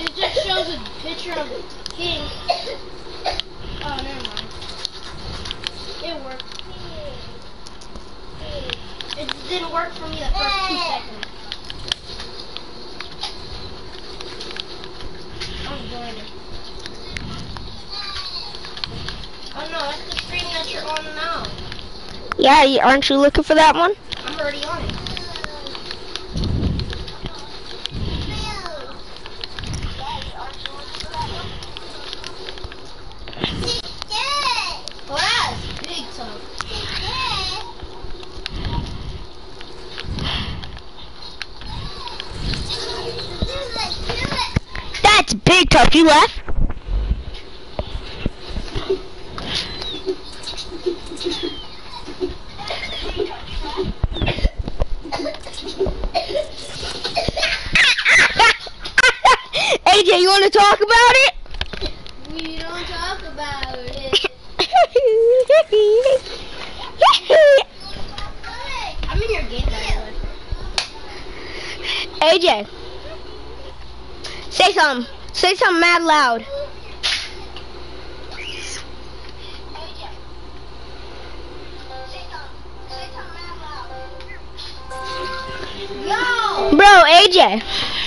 It just shows a picture of King. Oh, never mind. It worked. It didn't work for me the first 2 seconds. I'm joining. Oh no, that's the screen that you're on now. Yeah, aren't you looking for that one? I'm already on it. Oh, that's big tough. That's big tough. You left? AJ, you want to talk about it? We don't talk about it. I'm in your game, by the way. AJ, say something. Say something mad loud. Yo! Bro, AJ,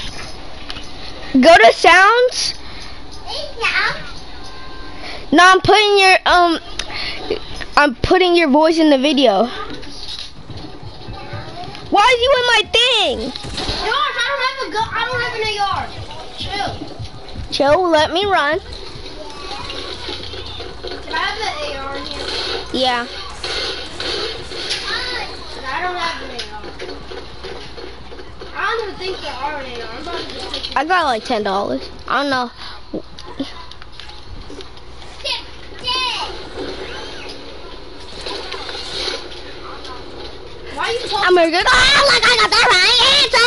go to sounds. No, I'm putting your voice in the video. Why is you in my thing? Josh, I don't have an AR. Chill. Joe, let me run. Can I have the AR in here? Yeah. I don't have an AR. I don't even think there are an AR. I'm about to just take it. I got like $10. I don't know. Why are you talking? I'm gonna go. Oh, look, I got the right answer.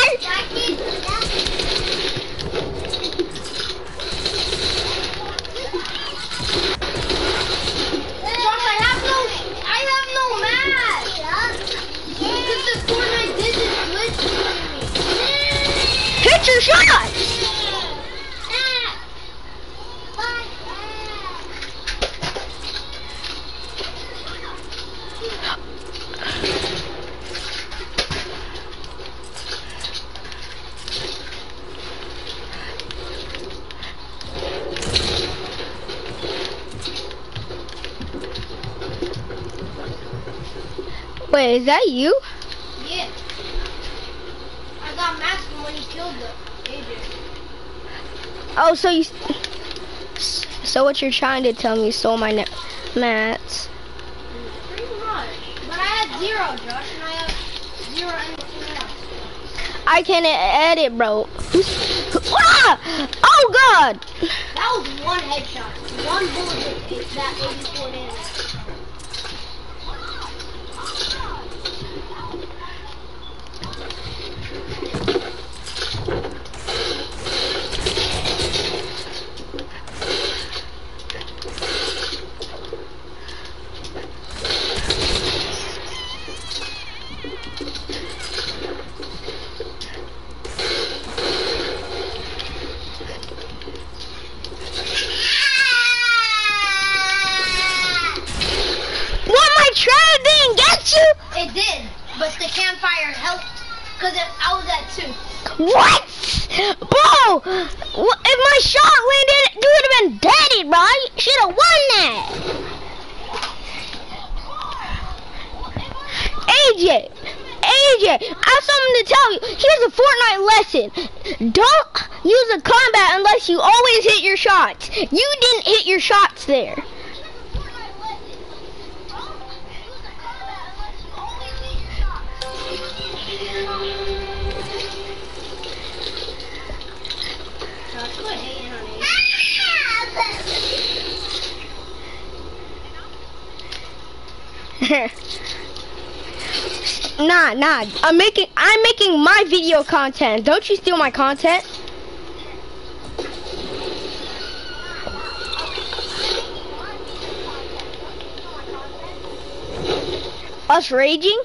Josh, I have no match. Because the Fortnite did this glitch to me. Hit your shot. Wait, is that you? Yeah. I got Max from when he killed the AJ. Oh, so you. So what you're trying to tell me? You stole my mats. Pretty much. But I had 0, Josh, and I have 0 anything else. I can edit, bro. Ah! Oh God! That was one headshot. One bullet hit that 84 damage. It did, but the campfire helped because I was at 2. What? Bro, if my shot landed, you would have been dead, right? Should have won that. AJ, I have something to tell you. Here's a Fortnite lesson. Don't use a combat unless you always hit your shots. You didn't hit your shots there. Nah. I'm making my video content. Don't you steal my content? Us raging?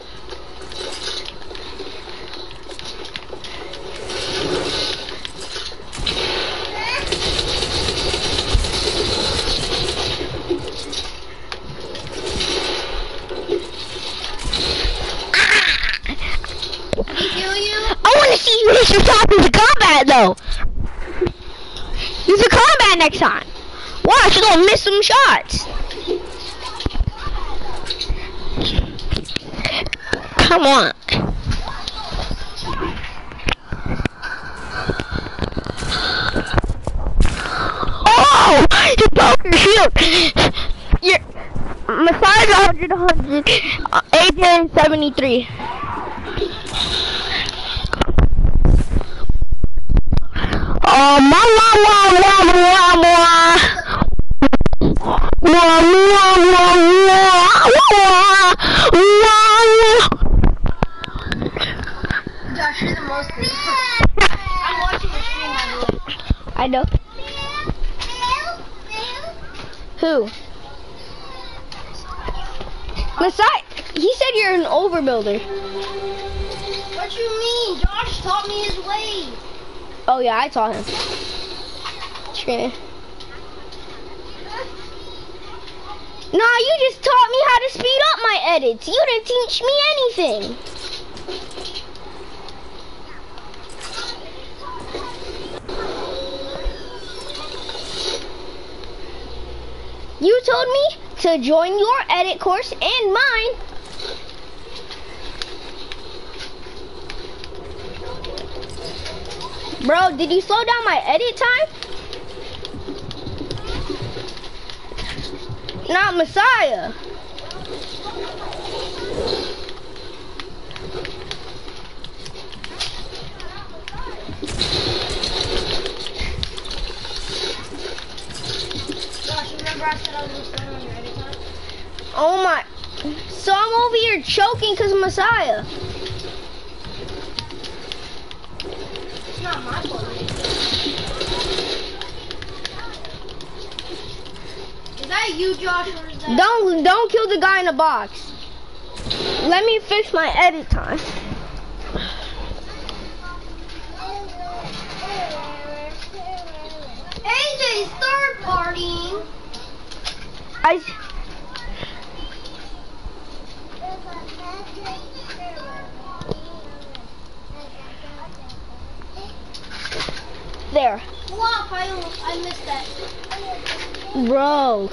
me kill you? I want to see you hit your top in the combat though. Use a combat next time. Watch, you're gonna miss some shots. Come on. Oh! You broke your shield. Your Messiah's 100, AJ 73. Oh, Josh, you're the most I'm watching your stream, by the way. I know. Who? Messiah, he said you're an overbuilder. What you mean? Josh taught me his ways. Oh yeah, I taught him. Trina. Nah, you just taught me how to speed up my edits. You didn't teach me anything. You told me to join your edit course and mine. Bro, did you slow down my edit time? Not Messiah. Josh, remember I said I was going to slow down your edit time? Oh my. So I'm over here choking because of Messiah. It's not my fault. Is that you, Josh, or is that... Don't kill the guy in the box. Let me fix my edit time. AJ's third partying. There. Flop, I missed that. Bro.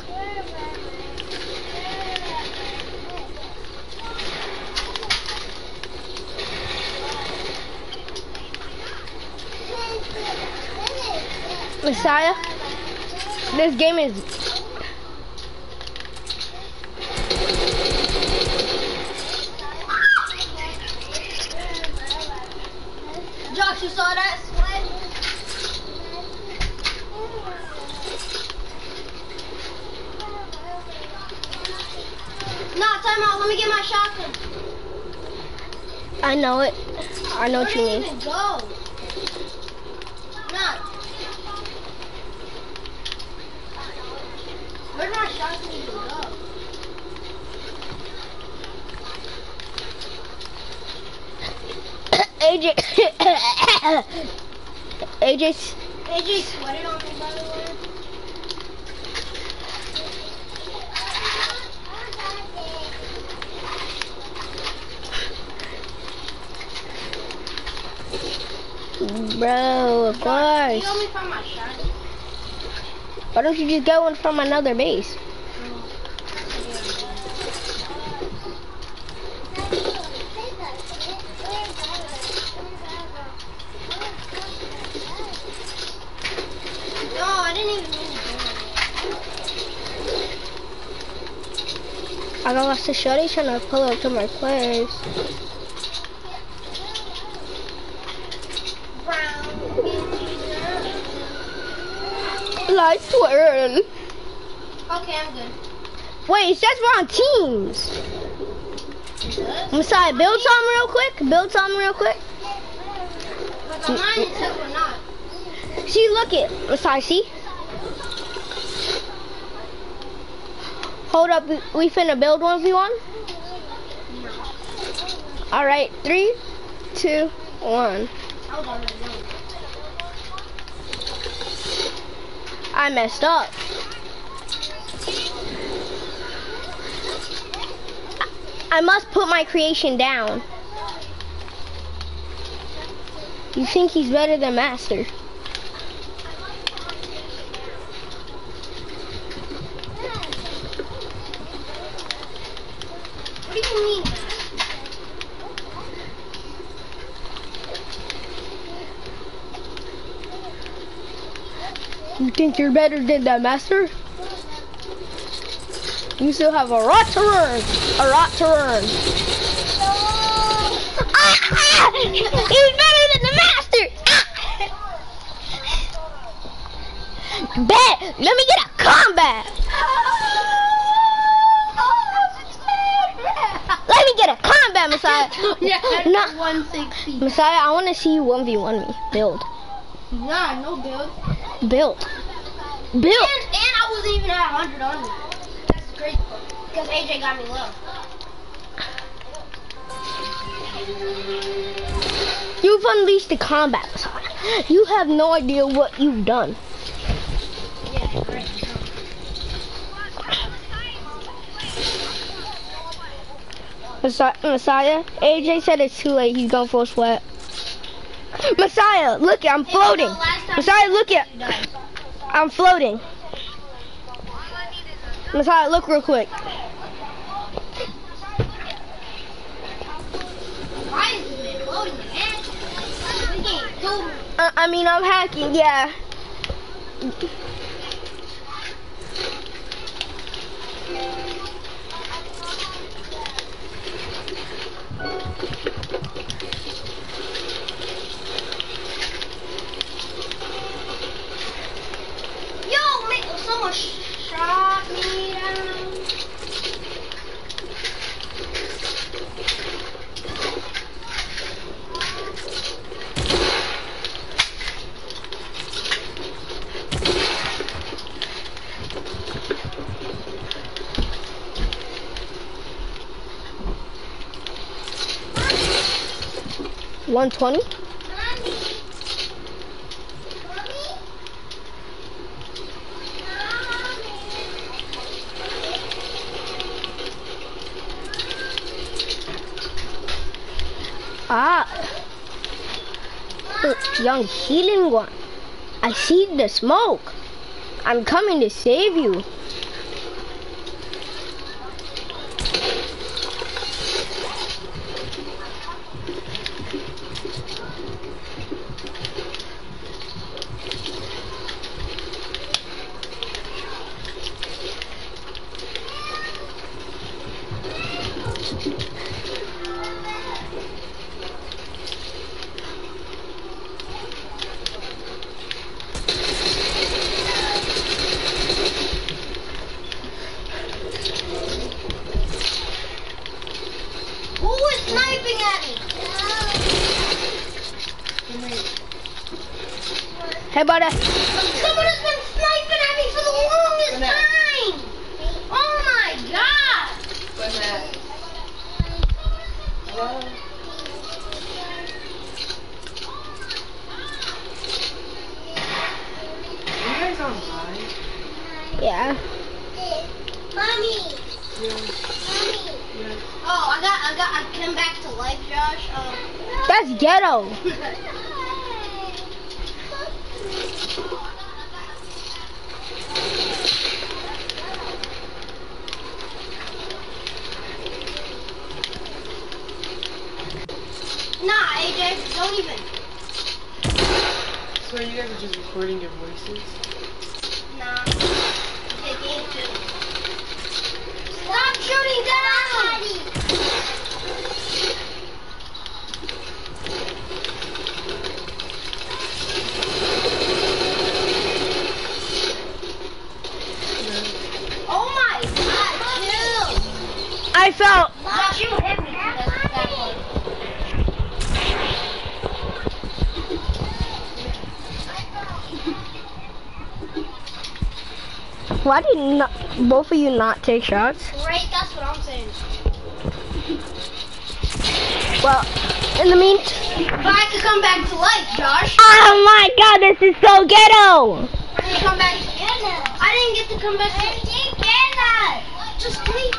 Messiah, this game is... Josh, you saw that? Nah, time out. Let me get my shotgun. I know it. I know what you Where mean. did it even go? Nah. Where did my shotgun even go? AJ. AJ. AJ sweated on me, by the way. Bro, of Can you course. help me find my shotgun? Why don't you just get one from another base? No, I didn't even mean to. I got lost to shorty trying to pull up to my place. Like swirl. Okay, I'm good. Wait, it says we're on teams. Messiah, build something real quick. Build something real quick. But on mine it says we're not. See, look it. Messiah, see? Hold up, we finna build 1v1. Alright, 3, 2, 1. I was already done. I messed up. I must put my creation down. You think he's better than Master? What do you mean? You think you're better than that Master? You still have a lot to learn. A lot to learn. He's better than the Master. Bet. Let me get a combat. Let me get a combat, Messiah. Yeah, No. 160. Messiah, I want to see you 1v1 me. Build. Nah, no build. Build. Build. And I wasn't even at 100 on me. That's crazy. Because AJ got me low. You've unleashed the combat, Messiah. You have no idea what you've done. Yeah, great. Messiah, AJ said it's too late. He's going full sweat. Messiah, look, I'm floating. Messiah, look at. I'm floating. Messiah, look real quick. Why is this man loading, man? We can't go. I mean, I'm hacking, yeah. Yo, man, someone shot me down. $120? Ah. Young healing one. I see the smoke. I'm coming to save you. Who is sniping at me? Hey, buddy. Someone has been sniping at me for the longest time. Oh my god. What's that? Hello? You guys online? Yeah. Mommy. Yeah. Oh, I came back to life, Josh. That's ghetto. Nah, AJ, don't even. So you guys are just recording your voices? Nah. Yeah, game too. Stop shooting down! Oh my god, chill! I felt. Josh, you hit me. That one. Why did not both of you not take shots? Right, that's what I'm saying. Well, in the meantime. But I could come back to life, Josh. Oh my god, this is so ghetto! I didn't come back to I didn't get to come back to Just wait.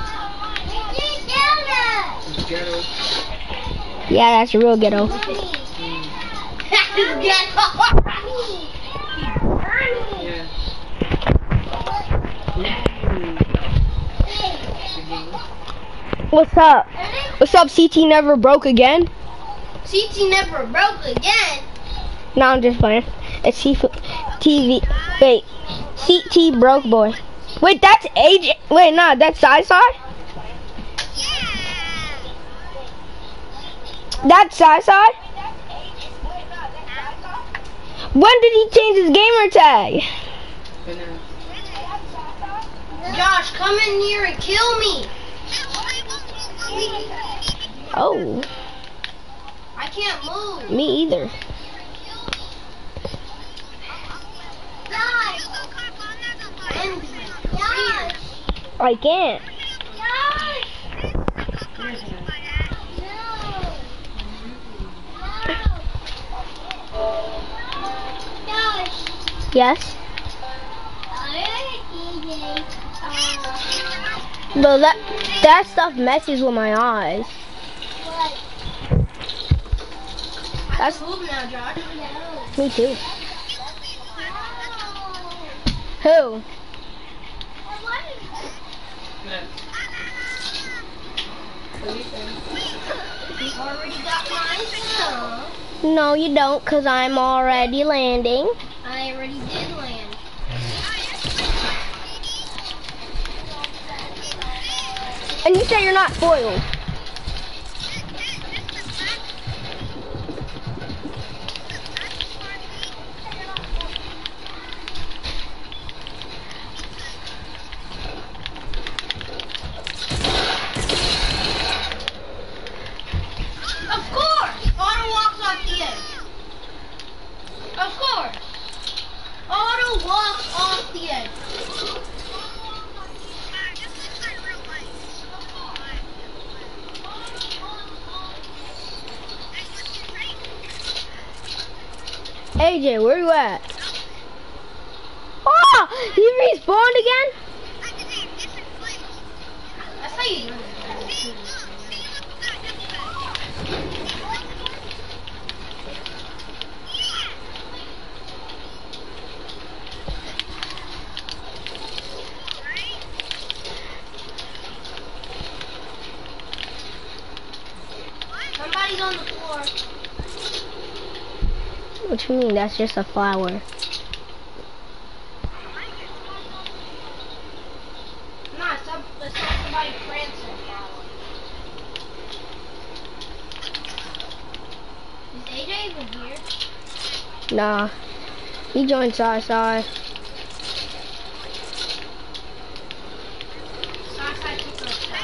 It's ghetto. Yeah, that's real ghetto. Get Yeah. What's up? What's up, CT never broke again? CT never broke again. No, I'm just playing. It's TV. Wait, CT broke boy. Wait, that's AJ. Wait, no, that's Sai. That's Sai. When did he change his gamer tag? But now. Josh, come in here and kill me. Oh, I can't move. me either. Josh. I can't. Josh. Yes. No, that stuff messes with my eyes. That's move now, Josh. Me too. Who? Already got my stuff. No, you don't, because I'm already landing. I already did land. And you say you're not foiled. Of course! Auto walks off the edge. Of course. Auto walks off the edge. AJ, where you at? Oh, he respawned again? That's how you do it. Somebody's on the floor. What you mean? That's just a flower. Nah, it's not somebody prancing. Is AJ even here? Nah. He joined Sai. Sai took us down.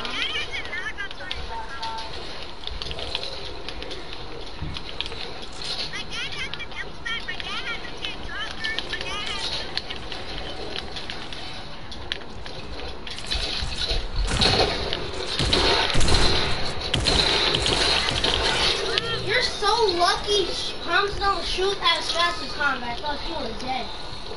You're so lucky pumps don't shoot as fast as combat. I thought you were dead.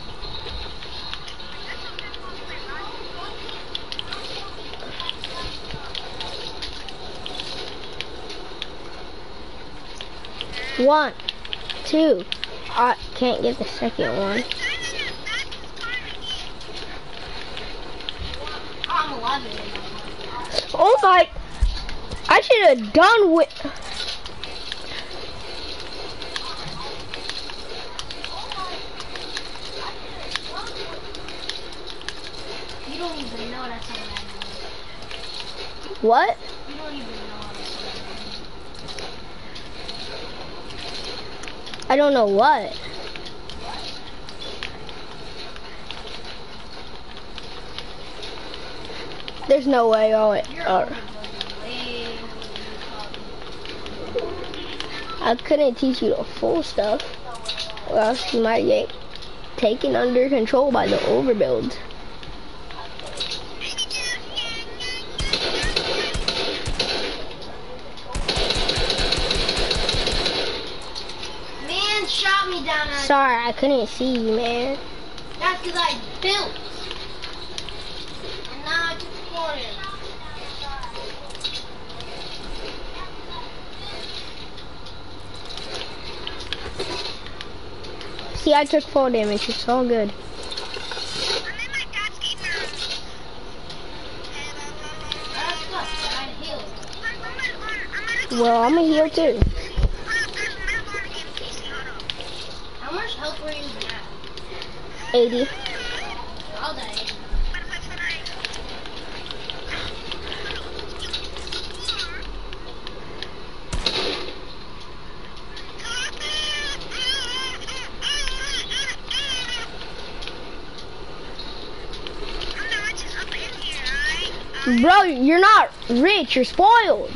One, two. I can't get the second one. I'm 11. Oh my! I should have done with. You don't even know that's how bad it is. What? You don't even know that's how bad it I don't know what. There's no way. I couldn't teach you the full stuff, or else you might get taken under control by the overbuild. Man shot me down at. Sorry, I couldn't see you, man. That's because I built. And now I just exploded. see, I took fall damage. It's all good. Well, I'm a heal too. How much health were you at? 80. I'll die. Bro, you're not rich. You're spoiled.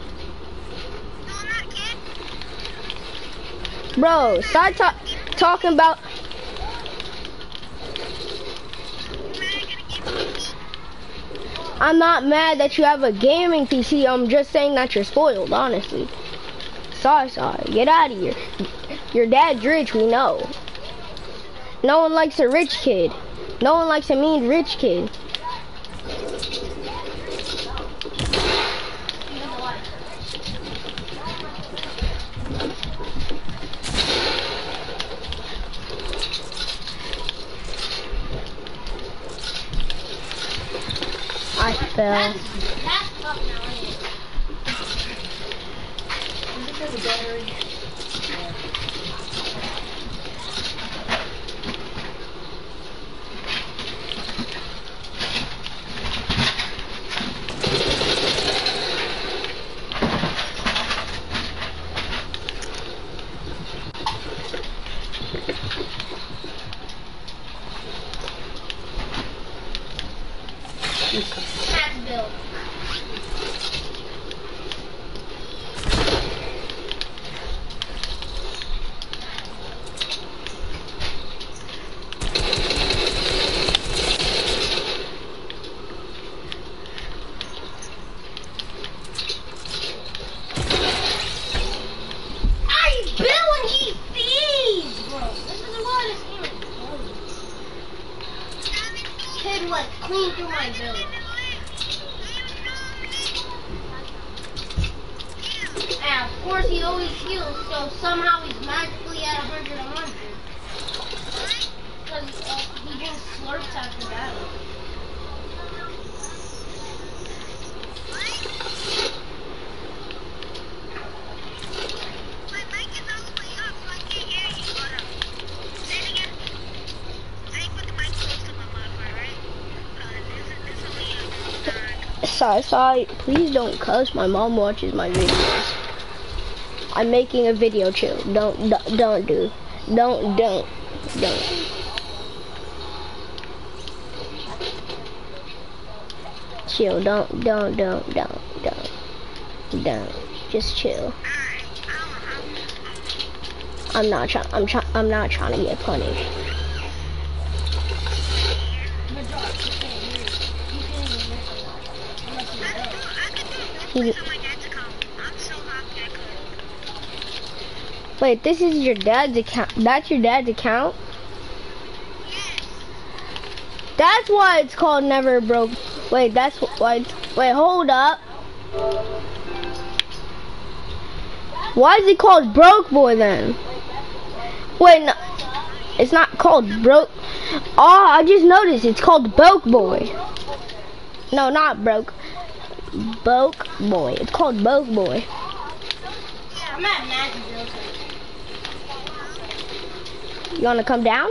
Bro, start talking about... I'm not mad that you have a gaming PC. I'm just saying that you're spoiled, honestly. Sorry. Get out of here. Your dad's rich, we know. No one likes a rich kid. No one likes a mean rich kid. I fell. That's tough now, isn't it? Matt's build. Kid was clean through my build. And of course he always heals, so somehow he's magically at 100 on 100. Because he drinks slurps after battle. Sorry, please don't cuss. My mom watches my videos. I'm making a video, chill. Don't. Chill, don't. Just chill. I'm not trying to get punished. Wait, this is your dad's account? That's your dad's account? That's why it's called Never Broke. Wait, that's why wait, hold up. Why is it called Broke Boy then? Wait, no, it's not called Broke. Oh, I just noticed it's called Broke Boy. No, not Broke. Broke Boy. It's called Broke Boy. I'm at Matt's build. You wanna come down?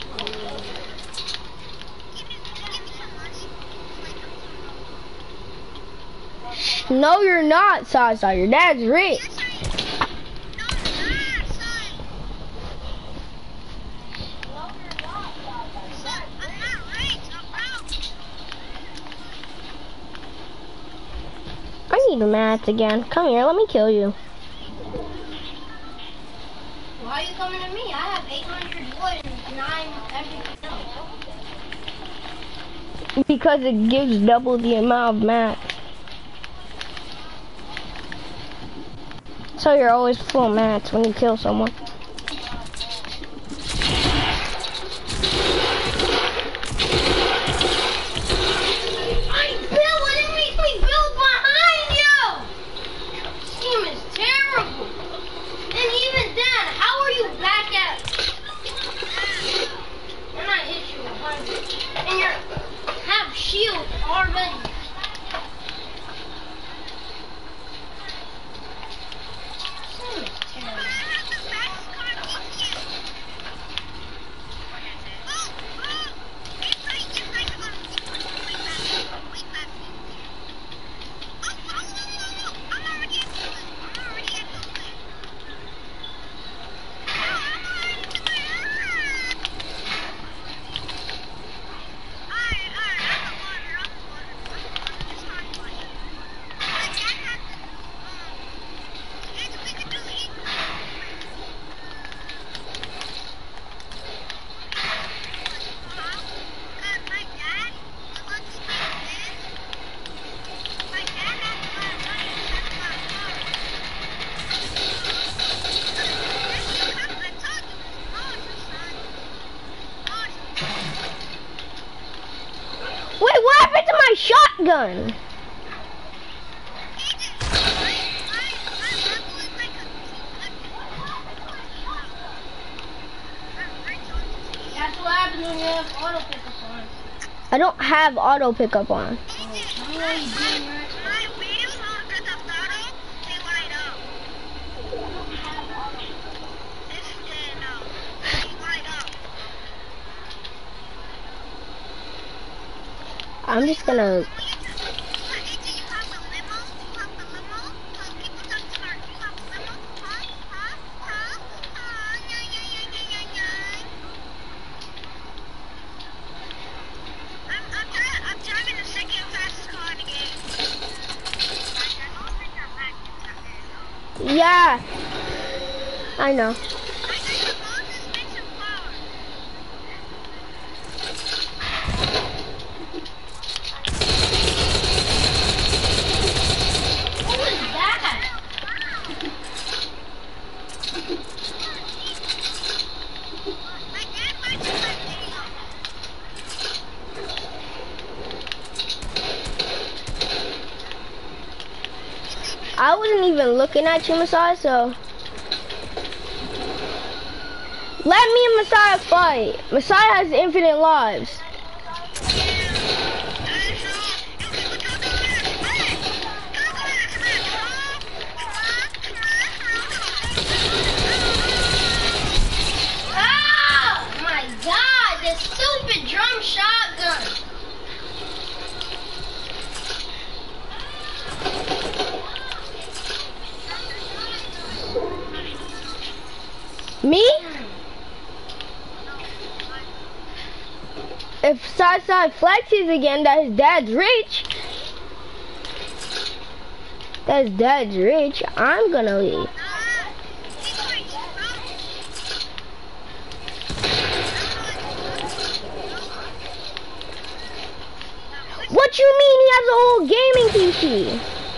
No, you're not, Sasa. Your dad's rich. I need a match again. Come here, let me kill you. Why are you coming to me? I have 800 wood and 9 everything else. Because it gives double the amount of mats. So you're always full mats when you kill someone. my shotgun. That's what happens when you have auto pickup on. I don't have auto pickup on. You know you doing right. I'm just gonna. I'm driving the second fastest car in the game. Yeah. I know. I wasn't even looking at you, Messiah, so. Let me and Messiah fight. Messiah has infinite lives. Oh my god, this stupid drum shotgun. Me? If Side flexes again that his dad's rich, that his dad's rich, I'm gonna leave. What you mean he has a whole gaming PC?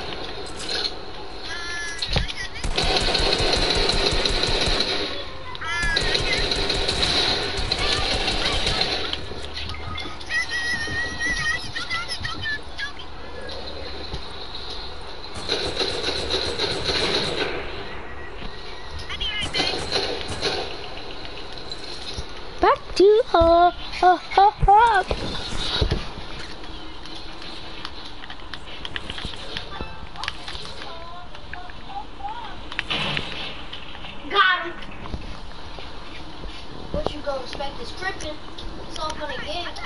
Back to Got him. What you gonna expect is tripping. It's all gonna get.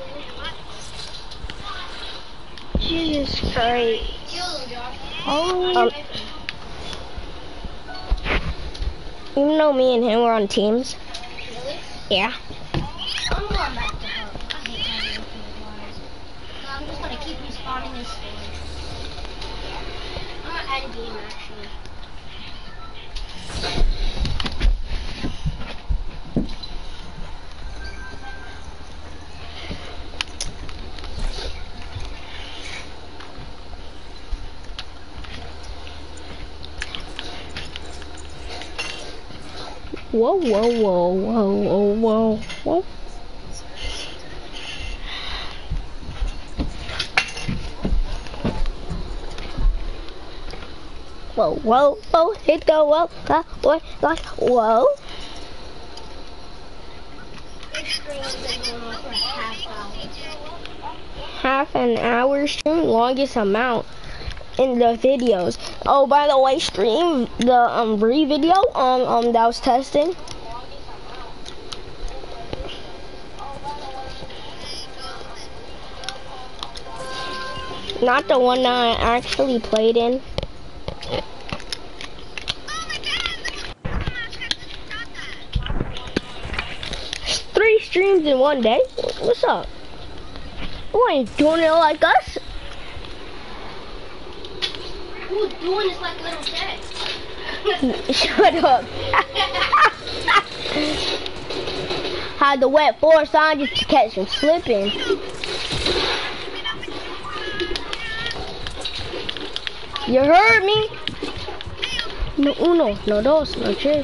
Jesus Christ. Kill him, Josh. Oh. Even though me and him were on teams. Really? Yeah. I'm going back to her. I hate having infinite lives. No, I'm just gonna keep respawning this thing. I'm gonna end game actually. Whoa, whoa, whoa, whoa, whoa, whoa, whoa. Whoa, whoa, whoa, hit the whoa, whoa. This stream has been going on for a half hour. Half an hour stream, longest amount in the videos. Oh, by the way, stream the Bree video that I was testing. Not the one that I actually played in. Three streams in one day? What's up? You ain't doing it like us. Who's doing this like little Ted? Shut up. Had the wet force on just to catch him slipping. You heard me? No uno, no dos, no tres.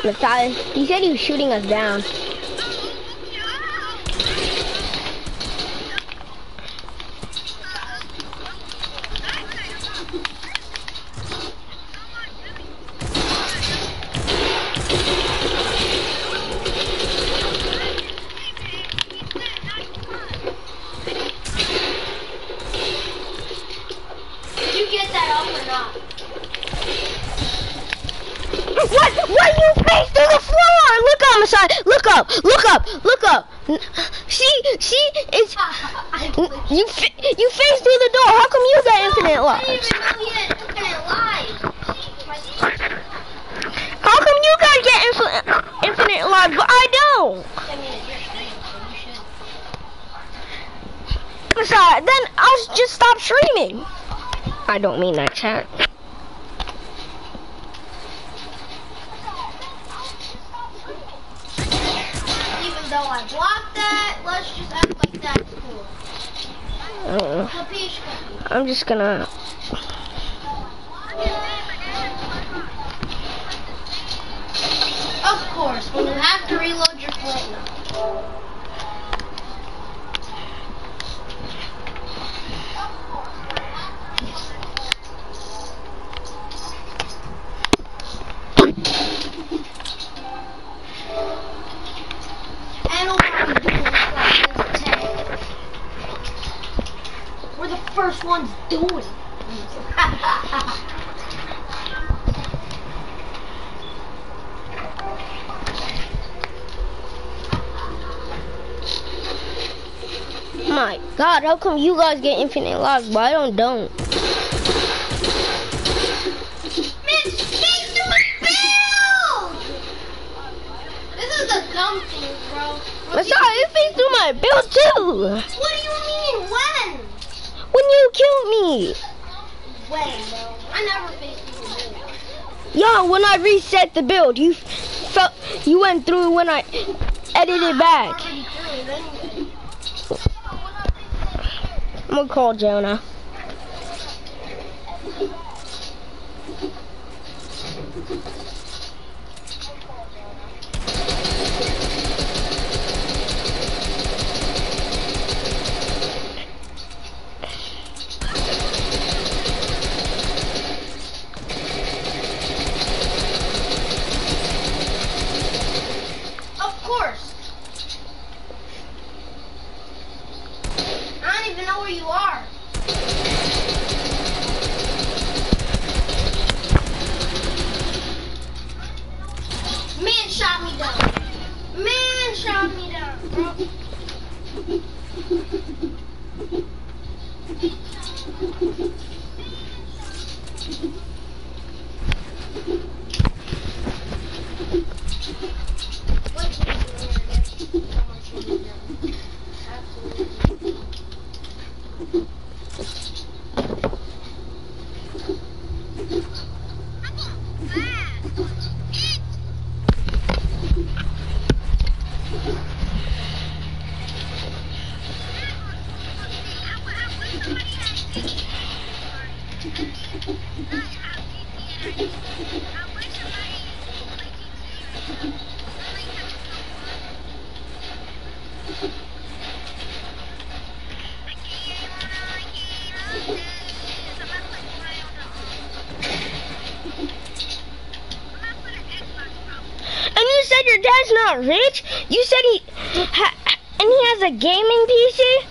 Matthias, he said he was shooting us down. Did you get that up or not? What? What? You face through the floor! Look up, Messiah! Look up! Look up! Look up! See? It's you face through the door. How come you got infinite I life? didn't even know he had infinite lives. How come you guys get infinite life, but I don't? I mean, it's your stream, so you should. Messiah, then I'll just stop streaming. I don't mean that, chat. Even though I blocked that, let's just act like that's cool. Capiche, capiche. I'm just gonna. Of course, when you have to reload your platinum. And all I'm doing is tag. We're the first ones doing it. My God, how come you guys get infinite lives, but I don't? Man, face to my build! This is the dumb thing, bro. Messiah, you face through my build too. What do you mean, when? When you killed me. When, bro? I never faced through the build. Yeah, when I reset the build, you went through when I edited back. Already through it anyway. I'm gonna call Jonah. Of course. I don't even know where you are. Man shot me down. Man shot me down, bro. What team is it? Someone should be down. Absolutely. And you said your dad's not rich? You said and he has a gaming PC?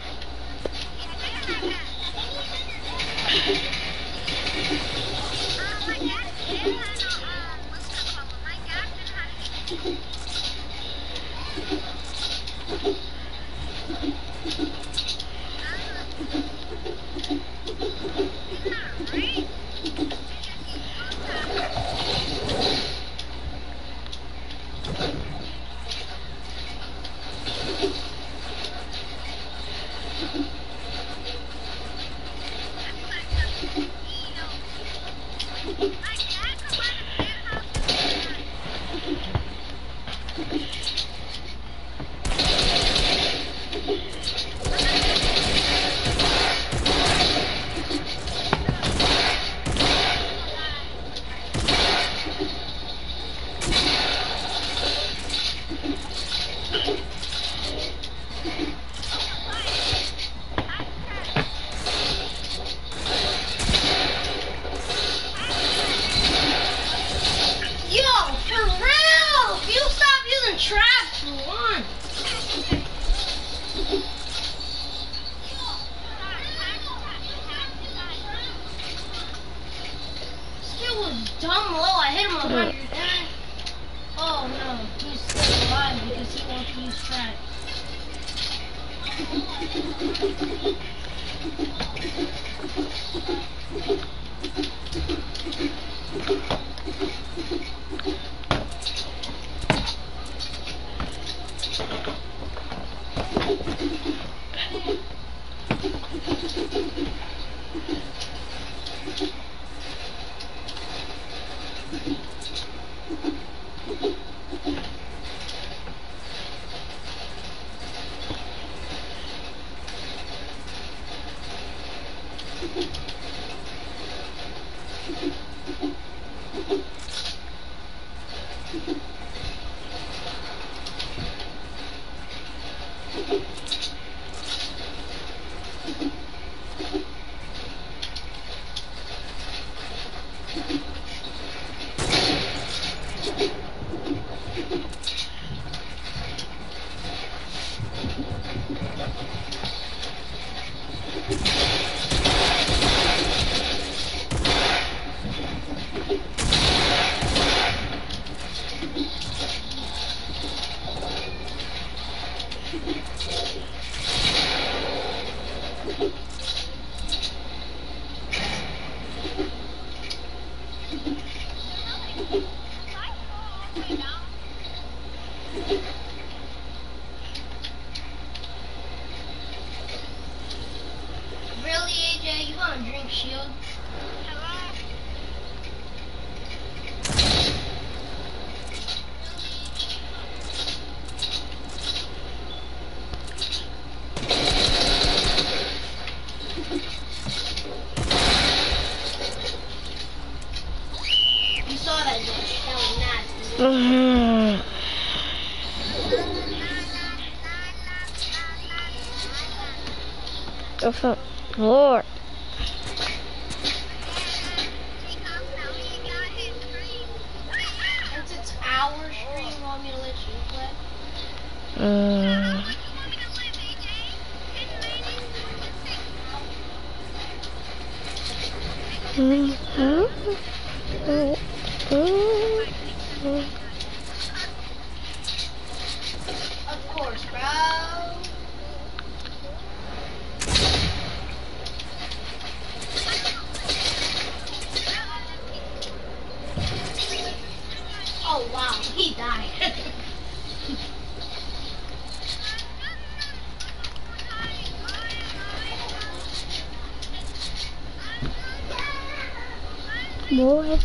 Really, AJ? You gonna drink Shield? You saw that dish. That was nasty. Oh, fuck. Lord. Since it's our stream, you want me to let you play? Of course, bro. Oh wow, he died. Boy.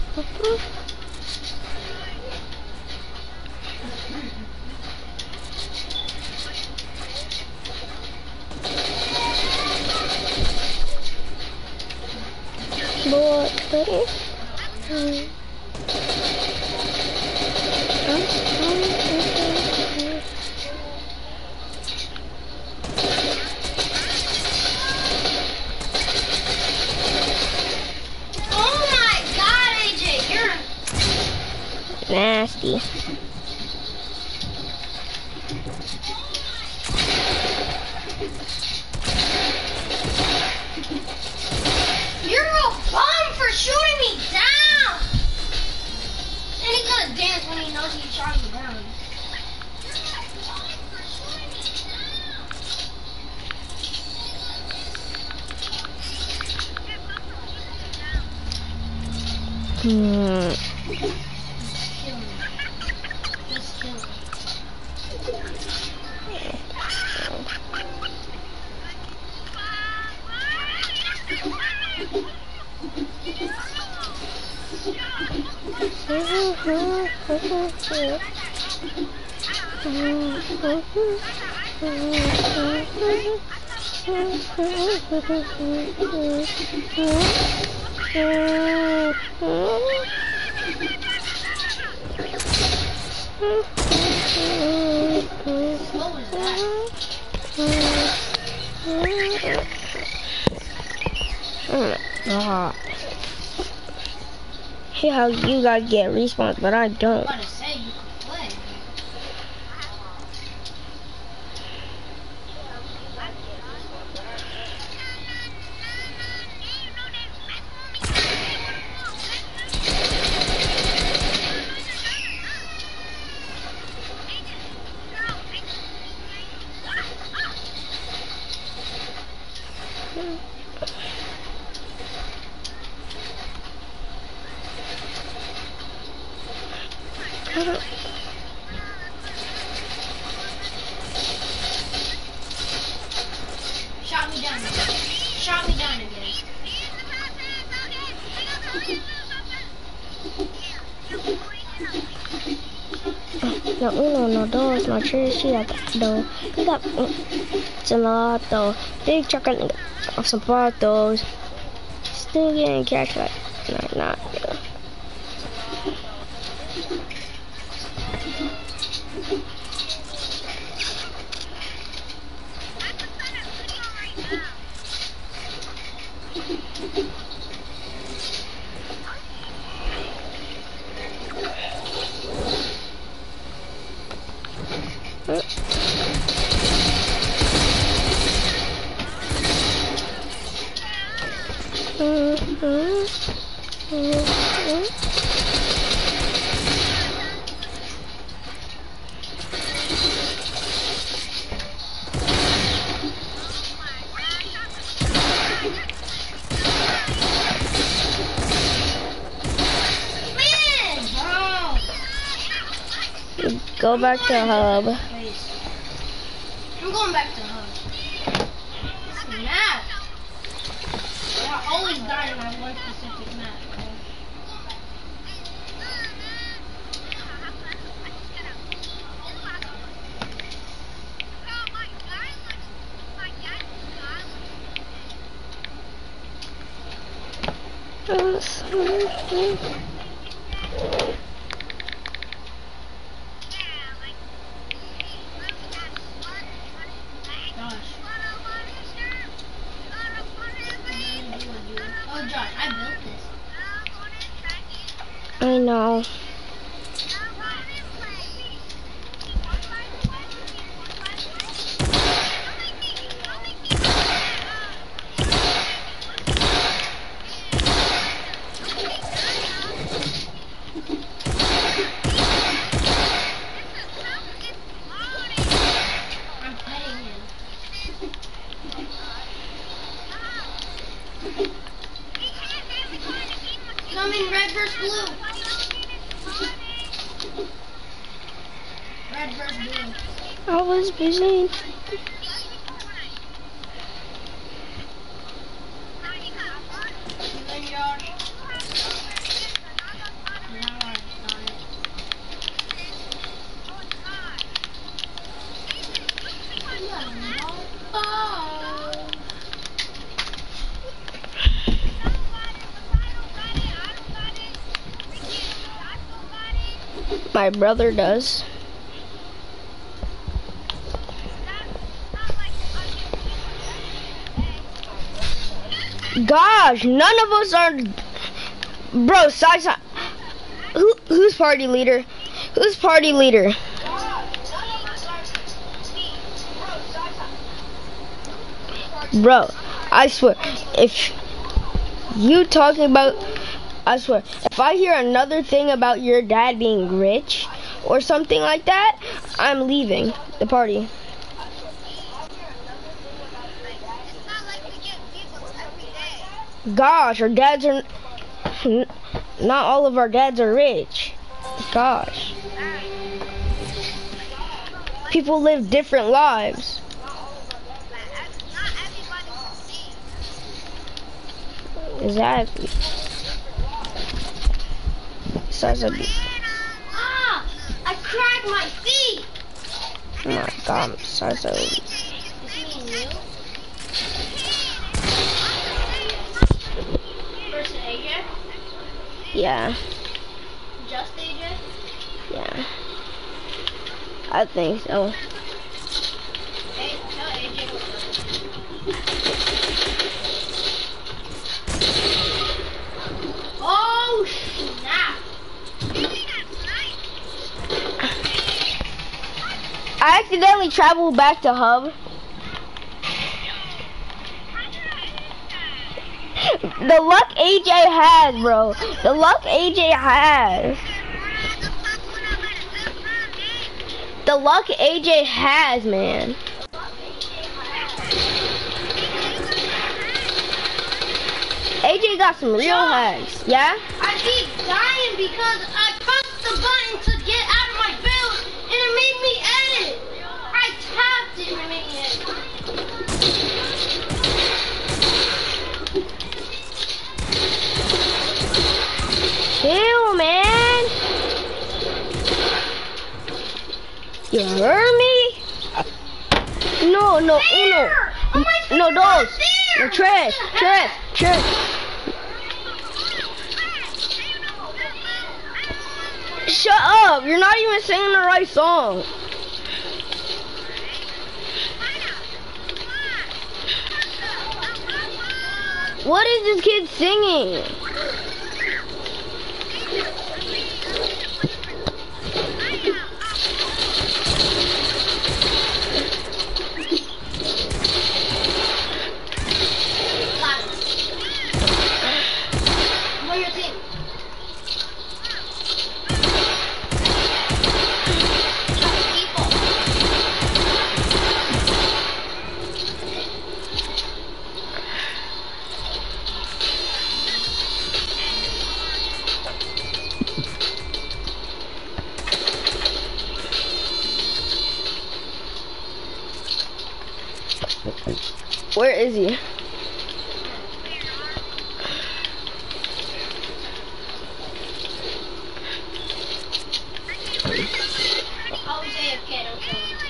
Oh my god, AJ, you're Nasty. you're a bum for shooting me down. And he's gonna dance when he knows he shot me down. Kill him. Just kill him. What was that? See how you guys get respawns, but I don't. I'm about to say you could play. Shot me down again. Shot me down again. No uno, no dos, no tres, sí, no. We got gelato, big chocolate, zapatos. Still getting catch like not. Go back to hub. Please. I'm going back to hub. It's mad. I always die on one specific map, bro. Oh, Josh, I built this. I know. I'm petting him. Coming red versus blue. Red versus blue. I was busy. You and Josh. Now I got it. Oh. My brother does. Gosh, none of us are. Bro, Sai. Who's party leader? Who's party leader? Bro, I swear, if you talking about, I swear, if I hear another thing about your dad being rich or something like that, I'm leaving the party. Gosh, our dads are, not all of our dads are rich. Gosh. People live different lives. Exactly. Ah! I cracked my feet! Oh my god, Sarzo. It's me and you? Versus AJ? Yeah, Just AJ? yeah. I think so. Hey, tell AJ what's up. Oh, snap! I accidentally traveled back to hub. The luck AJ has, bro. The luck AJ has. The luck AJ has, man. AJ got some real hacks. Yeah? I keep dying because I pressed the button to get out of my build and it made me edit. I tapped it and it made me edit. Chill, man. You heard me? No, no, uno. No, dos. No, tres. Shut up. You're not even singing the right song. What is this kid singing? Where is he? Oh, JFK, don't kill him.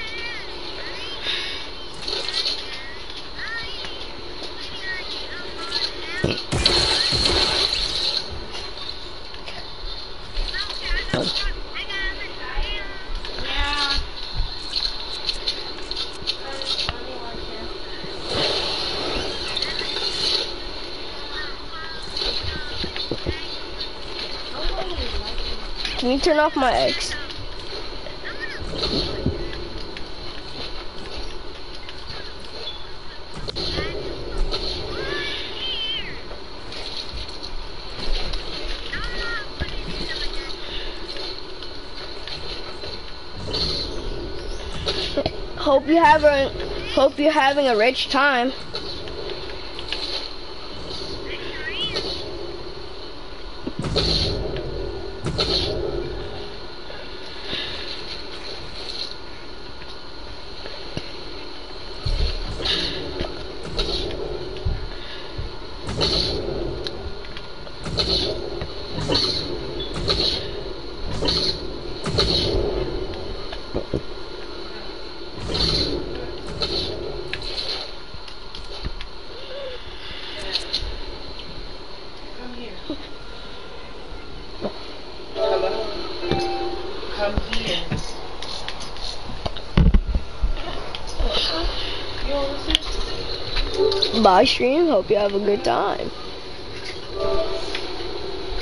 Can you turn off my X? Hope you're having a rich time. Bye stream, hope you have a good time.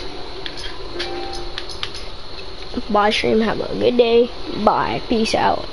Bye stream, have a good day. Bye, peace out.